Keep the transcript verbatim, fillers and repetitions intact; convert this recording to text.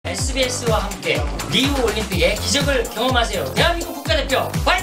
에스비에스와 함께 리우 올림픽의 기적을 경험하세요. 대한민국 국가대표 파이팅!